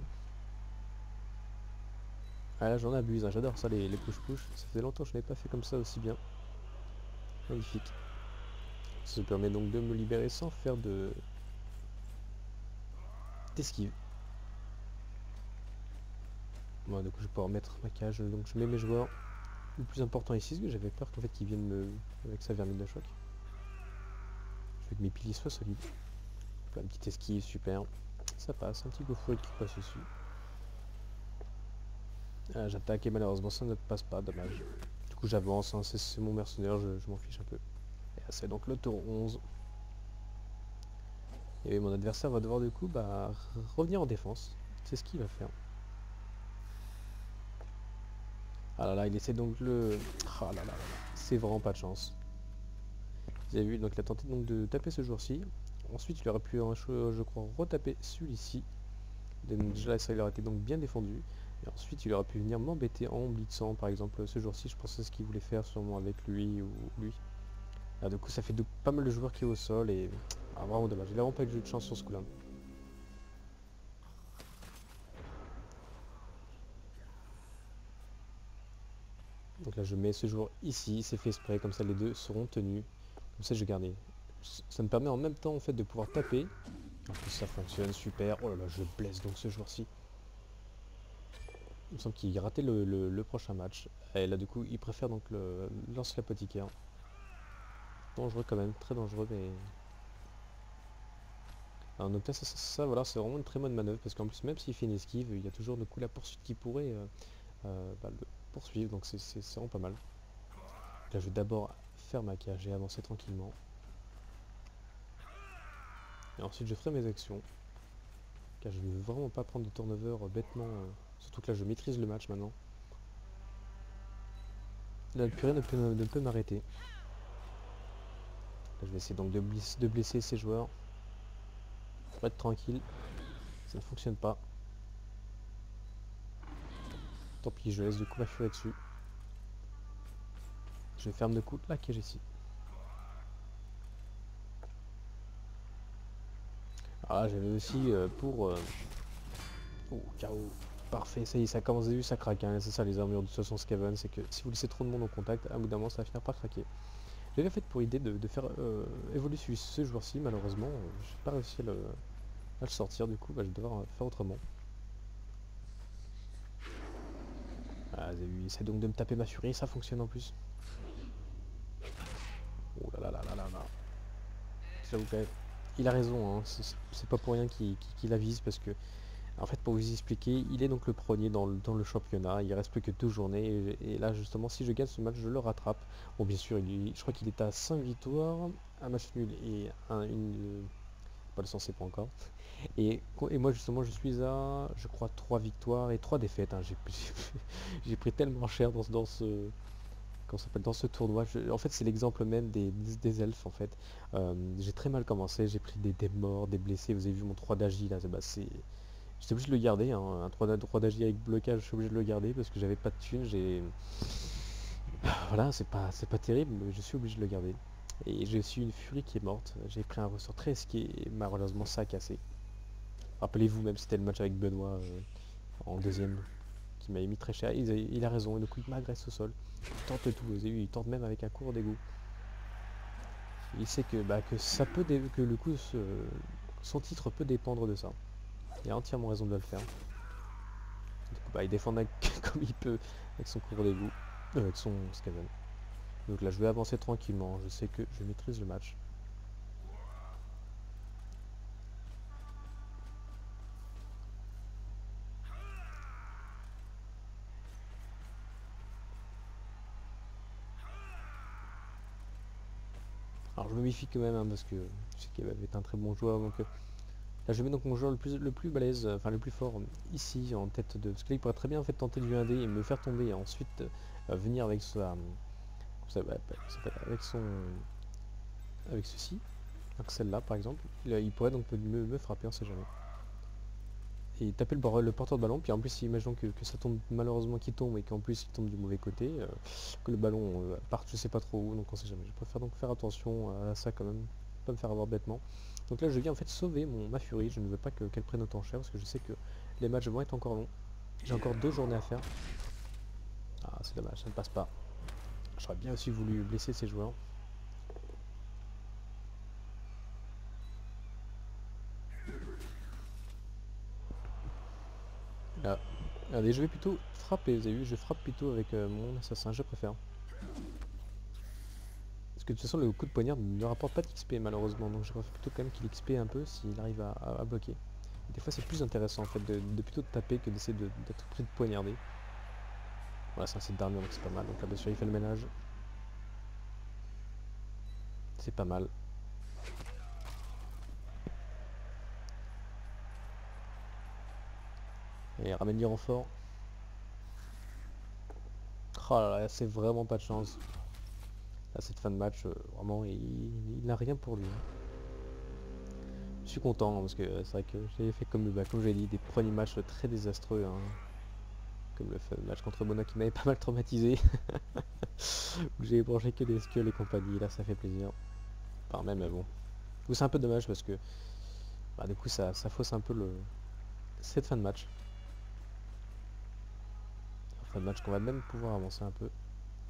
Ah là j'en abuse, hein, j'adore ça les, les push-push, ça faisait longtemps que je n'avais pas fait comme ça aussi bien. Magnifique. Ça me permet donc de me libérer sans faire de d'esquive. Bon, du coup je vais pouvoir mettre ma cage, donc je mets mes joueurs. Le plus important ici, c'est que j'avais peur qu'en fait qu'ils viennent me... avec sa vermine de choc. Je veux que mes piliers soient solides. La petite esquive, super. Ça passe, un petit gaufre qui passe dessus. Ah, j'attaque et malheureusement ça ne passe pas, dommage. Du coup j'avance, hein, c'est mon mercenaire, je, je m'en fiche un peu. Et c'est donc le tour onze. Et mon adversaire va devoir du coup bah, revenir en défense. C'est ce qu'il va faire. Ah là là, il essaie donc le... Ah là là là là. C'est vraiment pas de chance. Vous avez vu, donc il a tenté donc de taper ce joueur-ci. Ensuite il aurait pu, je crois, retaper celui-ci. Déjà là, ça il aurait été donc bien défendu. Et ensuite il aurait pu venir m'embêter en blitzant par exemple ce jour-ci. Je pensais ce qu'il voulait faire sûrement avec lui ou lui. Ah, du coup ça fait de, pas mal de joueurs qui est au sol et... Ah, vraiment dommage, il a vraiment pas eu de chance sur ce coup-là. Donc là je mets ce joueur ici, c'est fait exprès, comme ça les deux seront tenus. Comme ça je vais garder. Ça me permet en même temps en fait de pouvoir taper. En plus ça fonctionne, super. Oh là là, je blesse donc ce joueur-ci. Il me semble qu'il ratait le, le, le prochain match. Et là du coup il préfère donc le lance l'apothicaire. Dangereux quand même, très dangereux mais... Alors, donc là ça, ça, ça, voilà, c'est vraiment une très bonne manœuvre parce qu'en plus même s'il fait une esquive, il y a toujours du coup la poursuite qui pourrait euh, euh, bah, le poursuivre, donc c'est vraiment pas mal. Là je vais d'abord faire ma cage et avancer tranquillement. Et ensuite je ferai mes actions. Car je ne veux vraiment pas prendre de turnover euh, bêtement. Euh, surtout que là je maîtrise le match maintenant. Là le purée ne peut, ne peut m'arrêter. Là je vais essayer donc de, blesser, de blesser ces joueurs. Pour être tranquille. Ça ne fonctionne pas. Tant pis, je laisse du coup ma furie dessus. Je ferme de coup la cage ici. Ah j'avais aussi euh, pour... Euh... Oh, K O. Parfait, ça y est, ça commence à vu, ça craque. Hein. C'est ça les armures de toute façon Skaven, c'est que si vous laissez trop de monde en contact, à bout d'un moment ça va finir par craquer. J'avais fait pour idée de, de faire euh, évoluer ce, ce joueur-ci, malheureusement, euh, j'ai pas réussi à le, à le sortir, du coup bah, je vais devoir faire autrement. Ah, vous avez vu, il essaie donc de me taper ma furie, ça fonctionne en plus. Oh là là là là là là. J'avoue quand même, il a raison, hein. C'est pas pour rien qu'il qu'il, qu'il avise parce que, en fait, pour vous expliquer, il est donc le premier dans le, dans le championnat, il reste plus que deux journées, et, et là justement, si je gagne ce match, je le rattrape. Bon, bien sûr, il, je crois qu'il est à cinq victoires, un match nul et un, une... Pas le sens, c'est pas encore. Et, et moi justement je suis à, je crois, trois victoires et trois défaites. Hein. J'ai pris tellement cher dans, dans ce, comment s'appelle, dans ce tournoi. Je- en fait c'est l'exemple même des, des, des elfes en fait. Euh, j'ai très mal commencé, j'ai pris des, des morts, des blessés. Vous avez vu mon trois d'agi là, bah, c'est... J'étais obligé de le garder, hein. Un trois d'agi avec blocage, je suis obligé de le garder parce que j'avais pas de thunes. J'ai... Voilà, c'est pas, c'est pas terrible, mais je suis obligé de le garder. Et j'ai aussi une furie qui est morte. J'ai pris un ressort très risqué et malheureusement ça a cassé. Rappelez-vous, même c'était le match avec Benoît euh, en deuxième qui m'a mis très cher. Il a, il a raison, et du coup il m'agresse au sol. Il tente tout, vous avez vu, il tente même avec un court d'égout. Il sait que, bah, que ça peut que le coup ce, son titre peut dépendre de ça. Il a entièrement raison de le faire. Du coup bah, il défend avec, comme il peut avec son court d'égout, euh, avec son Skaven. Donc là je vais avancer tranquillement, je sais que je maîtrise le match. Alors je me méfie quand même hein, parce que je sais qu'il est un très bon joueur donc... Euh, Là je mets donc mon joueur le plus, le plus balèze, euh, enfin le plus fort ici en tête de... Parce que là il pourrait très bien en fait tenter du un dé et me faire tomber et ensuite euh, venir avec sa... Ça, bah, ça avec son... Avec ceci. Donc celle-là par exemple. Il, il pourrait donc me, me frapper, on sait jamais. Et taper le, le porteur de ballon, puis en plus imaginons que, que ça tombe malheureusement qu'il tombe et qu'en plus il tombe du mauvais côté, euh, que le ballon euh, parte je sais pas trop où, donc on sait jamais. Je préfère donc faire attention à ça quand même, pas me faire avoir bêtement. Donc là je viens en fait sauver mon, ma furie, je ne veux pas qu'elle qu prenne autant cher parce que je sais que les matchs vont être encore longs. J'ai encore deux journées à faire. Ah c'est dommage, ça ne passe pas. J'aurais bien aussi voulu blesser ces joueurs. Là, allez je vais plutôt frapper, vous avez vu, je frappe plutôt avec euh, mon assassin, je préfère. que de toute façon le coup de poignard ne rapporte pas d'X P malheureusement, donc je préfère plutôt quand même qu'il X P un peu s'il arrive à, à, à bloquer. Et des fois c'est plus intéressant en fait de, de plutôt de taper que d'essayer de, d'être pris de poignarder. Voilà, c'est un set d'armure donc c'est pas mal, donc là bien sûr il fait le ménage. C'est pas mal. Et ramène du renfort. Oh là là, c'est vraiment pas de chance. Là, cette fin de match, euh, vraiment, il, il n'a rien pour lui. Je suis content hein, parce que euh, c'est vrai que j'ai fait comme, bah, comme j'ai dit, des premiers matchs très désastreux. Hein, comme le match contre Mona qui m'avait pas mal traumatisé. Où j'ai ébranché que des skulls et compagnie. Là, ça fait plaisir. Enfin, même, euh, bon. C'est un peu dommage parce que bah, du coup, ça, ça fausse un peu le cette fin de match. Fin de match qu'on va même pouvoir avancer un peu.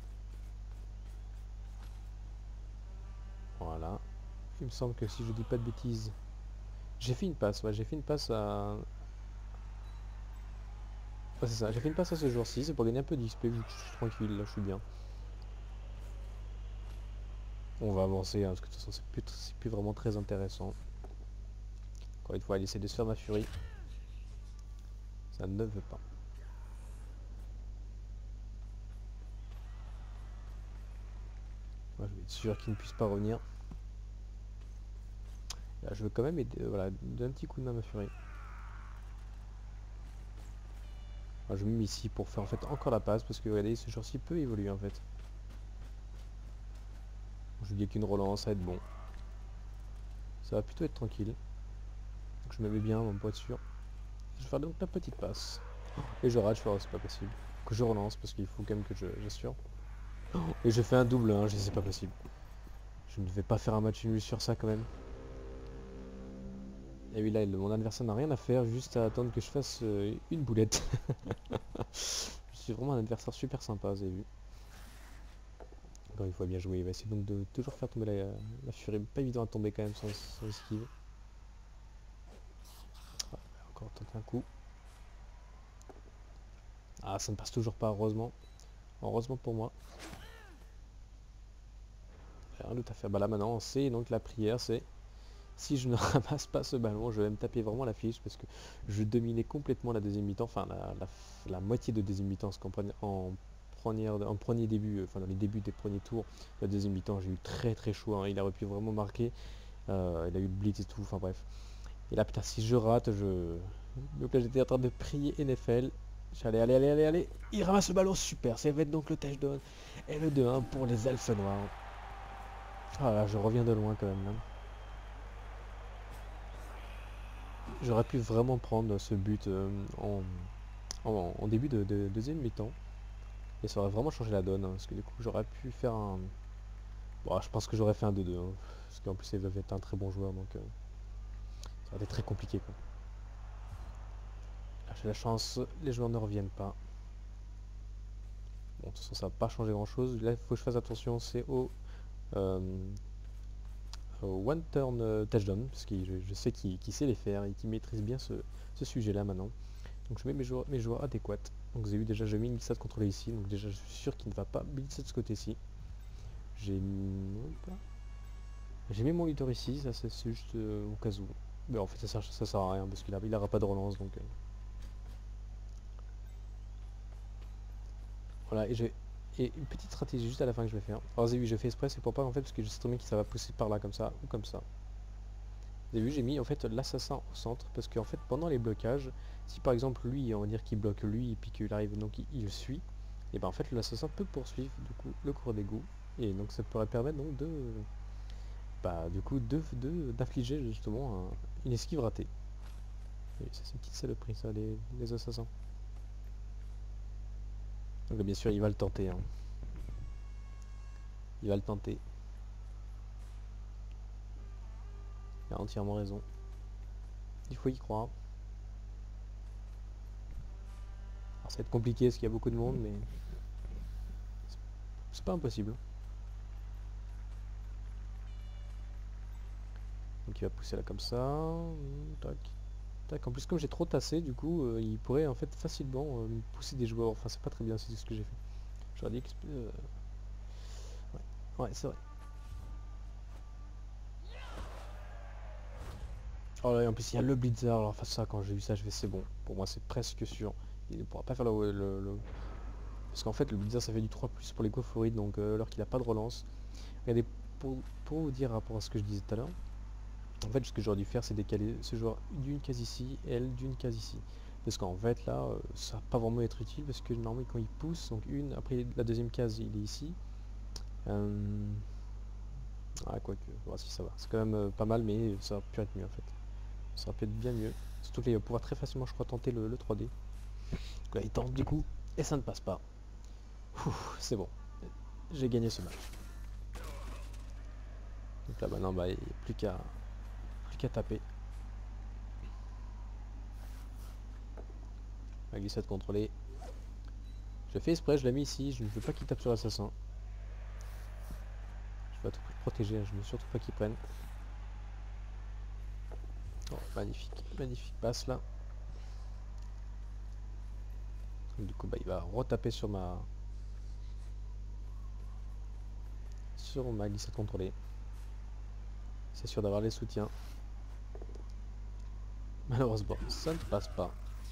Voilà. Il me semble que si je dis pas de bêtises, j'ai fait une passe. Ouais, j'ai fait une passe à. Ouais, c'est ça. J'ai fait une passe à ce jour-ci. C'est pour gagner un peu d'X P. Je suis tranquille. Là, je suis bien. On va avancer hein, parce que de toute façon, c'est plus, c'est plus vraiment très intéressant. Encore une fois, elle essaie de se faire ma furie. Ça ne veut pas. Moi, je vais être sûr qu'il ne puisse pas revenir. Là, je veux quand même aider, euh, voilà, donner un petit coup de main à ma furie. Alors, je me mets ici pour faire en fait encore la passe parce que regardez, ce jour-ci peut évoluer en fait. Je dis qu'une relance, ça va être bon. Ça va plutôt être tranquille. Donc, je me mets bien pour être sûr. Je vais faire donc la petite passe. Et je rate, je fais oh, c'est pas possible. Que je relance parce qu'il faut quand même que j'assure. Et je fais un double, hein, je sais c'est pas possible. Je ne vais pas faire un match nul sur ça quand même. Et oui là, mon adversaire n'a rien à faire, juste à attendre que je fasse euh, une boulette. Je suis vraiment un adversaire super sympa, vous avez vu. Encore une fois, bien joué. Il va essayer donc de toujours faire tomber la, la furie. Pas évident à tomber quand même sans, sans esquive. Ah, encore tenter un coup. Ah, ça ne passe toujours pas, heureusement. Heureusement pour moi. Rien d'autre à faire. Bah là maintenant, c'est donc la prière, c'est si je ne ramasse pas ce ballon, je vais me taper vraiment la fiche parce que je dominais complètement la deuxième mi-temps, enfin la, la, la moitié de deuxième mi-temps, parce qu'en pre en première, en premier début, enfin dans les débuts des premiers tours, la deuxième mi-temps, j'ai eu très très chaud, hein, il aurait pu vraiment marquer, euh, il a eu le blitz et tout, enfin bref. Et là putain, si je rate, je... Donc là j'étais en train de prier N F L, j'allais allez allez allez allez, il ramasse le ballon, super, ça va être donc le touchdown, et le deux un pour les Elfes Noirs. Ah là, je reviens de loin quand même là. J'aurais pu vraiment prendre ce but euh, en, en, en début de, de deuxième mi-temps. Et ça aurait vraiment changé la donne. Hein, parce que du coup j'aurais pu faire un... Bon, je pense que j'aurais fait un deux deux. Hein, parce qu'en plus il avait été un très bon joueur. Donc euh, ça aurait été très compliqué. Quoi. Là j'ai la chance, les joueurs ne reviennent pas. Bon de toute façon ça va pas changer grand chose. Là il faut que je fasse attention, c'est au... Euh, au one turn euh, touchdown. Parce que je, je sais qu'il qu sait les faire et qu'il maîtrise bien ce, ce sujet là maintenant. Donc je mets mes joueurs, mes joueurs adéquats. Donc vous avez vu déjà j'ai mis une glissade contrôlée ici. Donc déjà je suis sûr qu'il ne va pas blitzer de ce côté-ci. J'ai mis... J'ai mis mon leader ici, ça c'est juste euh, au cas où. Mais en fait ça sert, ça sert à rien parce qu'il n'aura pas de relance donc... Euh... Voilà et j'ai... Et une petite stratégie juste à la fin que je vais faire. Alors vous avez vu je fais exprès, c'est pour pas en fait parce que je sais très bien que ça va pousser par là comme ça ou comme ça. Vous avez vu j'ai mis en fait l'assassin au centre parce qu'en fait pendant les blocages, si par exemple lui on va dire qu'il bloque lui et puis qu'il arrive donc il, il le suit, et ben en fait l'assassin peut poursuivre du coup le cours d'égout et donc ça pourrait permettre donc de bah du coup de d'infliger justement un, une esquive ratée. Et ça c'est une petite saloperie ça les, les assassins. Donc bien sûr il va le tenter hein. Il va le tenter. Il a entièrement raison. Il faut y croire. Alors ça va être compliqué parce qu'il y a beaucoup de monde mais c'est pas impossible. Donc il va pousser là comme ça. Tac. Tac. En plus comme j'ai trop tassé du coup euh, il pourrait en fait facilement euh, pousser des joueurs. Enfin c'est pas très bien c'est ce que j'ai fait. J'aurais dit que... Euh... Ouais, ouais c'est vrai. Oh là, et en plus il y a le Blitzer, alors face à ça quand j'ai vu ça je vais c'est bon. Pour moi c'est presque sûr. Il ne pourra pas faire le... le- le- Parce qu'en fait le Blitzer ça fait du trois plus pour les Gophorides donc euh, alors qu'il n'a pas de relance. Regardez, pour, pour vous dire par rapport à ce que je disais tout à l'heure, en fait ce que j'aurais dû faire c'est décaler ce joueur d'une case ici et elle d'une case ici. Parce qu'en fait là euh, ça va pas vraiment être utile parce que normalement quand il pousse, donc une, après la deuxième case il est ici. Euh... Ah quoique, voilà, si ça va. C'est quand même euh, pas mal mais ça aurait pu être mieux en fait. Ça aurait pu être bien mieux. Surtout qu'il va pouvoir très facilement je crois tenter le, le trois D. Donc là il tente du coup et ça ne passe pas. C'est bon. J'ai gagné ce match. Donc là maintenant bah, il n'y a plus qu'à plus qu'à taper. La glissade contrôlée. Je fais exprès, je l'ai mis ici, je ne veux pas qu'il tape sur l'assassin. Je vais à tout prix le protéger, hein, je ne veux surtout pas qu'il prenne. Oh, magnifique, magnifique passe là. Du coup bah, il va retaper sur ma sur ma glissade contrôlée. C'est sûr d'avoir les soutiens. Malheureusement, ça ne passe pas.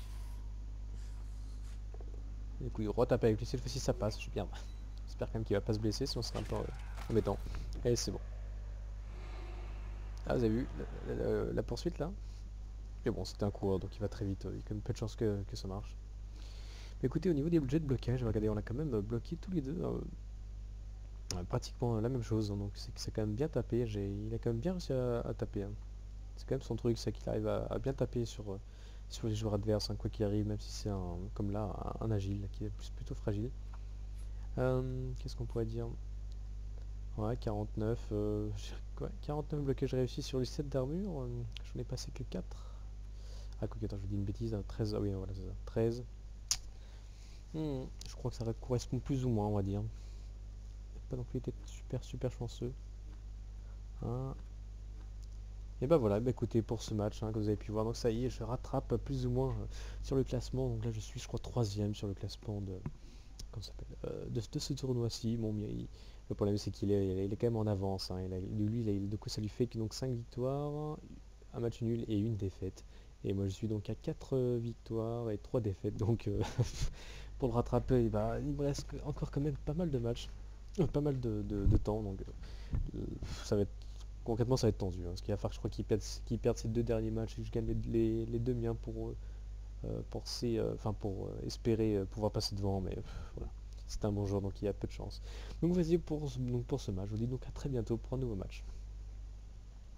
Du coup il retape avec lui, cette fois-ci ça passe, je suis bien. J'espère quand même qu'il va pas se blesser, sinon ce serait un peu euh, embêtant. Et c'est bon. Ah vous avez vu la, la- la- la poursuite là? Mais bon c'était un coureur donc il va très vite, euh, il y a quand même peu de chances que, que ça marche. Mais écoutez au niveau des jets de blocage, regardez on a quand même euh, bloqué tous les deux. euh, Ouais, pratiquement la même chose, hein, donc c'est que c'est quand même bien tapé, j'ai- il a quand même bien réussi à, à taper, hein. C'est quand même son truc, c'est qu'il arrive à, à bien taper sur, euh, sur les joueurs adverses, hein, quoi qu'il arrive, même si c'est un, comme là, un, un agile, qui est plus- plutôt fragile. Euh, Qu'est-ce qu'on pourrait dire? Ouais, quarante-neuf, euh, j'ai- ouais, quarante-neuf blocages réussis sur les sept d'armure, euh, j'en ai passé que quatre. Ah, quoi, attends, je vous dis une bêtise, hein, treize, ah oui, voilà, c'est ça, treize. Hmm, je crois que ça correspond plus ou moins, on va dire. Pas non plus été super super chanceux. Hein. Et bah voilà, bah écoutez pour ce match, hein, que vous avez pu voir, donc ça y est, je rattrape euh, plus ou moins euh, sur le classement. Donc là je suis je crois troisième sur le classement de, comment ça s'appelle, euh, de, de ce tournoi-ci. Bon, mais il- le problème c'est qu'il est, il est quand même en avance, hein. Il a- lui, il a- du coup ça lui fait que donc cinq victoires, un match nul et une défaite. Et moi je suis donc à quatre euh, victoires et trois défaites. Donc euh, pour le rattraper, bah, il me reste encore quand même pas mal de matchs, euh, pas mal de, de- de temps. Donc euh, ça va être concrètement ça va être tendu, hein, parce qu'il va falloir que je crois qu'il perde, qu'il perde ses deux derniers matchs et que je gagne les, les- les deux miens pour, euh, euh, pour, ces, euh, enfin, pour euh, espérer euh, pouvoir passer devant, mais pff, voilà. C'est un bon joueur donc il y a peu de chance. Donc vas-y pour, ce- donc pour ce match, je vous dis donc à très bientôt pour un nouveau match.